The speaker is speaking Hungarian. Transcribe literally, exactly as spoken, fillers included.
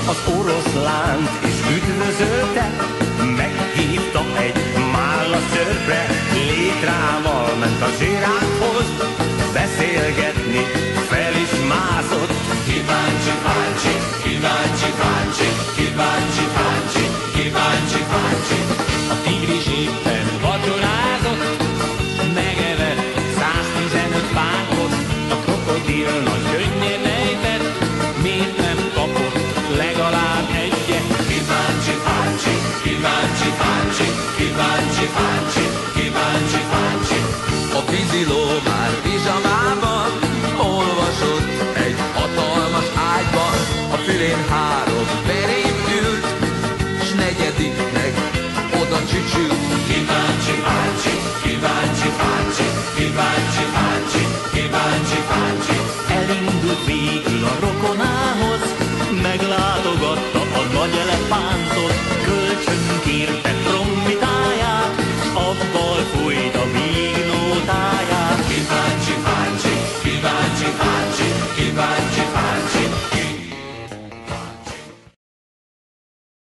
az oroszlánt és üdvözölte, meghívta egy málla szörbre, létrával ment a zsiráfhoz, beszélgetni fel is mászott. Kíváncsi páncsi, kíváncsi páncsi, kíváncsi páncsi, kíváncsi páncsi. A tigris éppen vacsorázott, megevett száztizenöt pánkot, a krokodil nagy könnyed ejtett, miért nem kapott legalább egyet? Kíváncsi páncsi, kíváncsi páncsi, kíváncsi páncsi, kíváncsi páncsi. A víziló már pizsamában olvasott egy hatalmas ágyban, a fülén há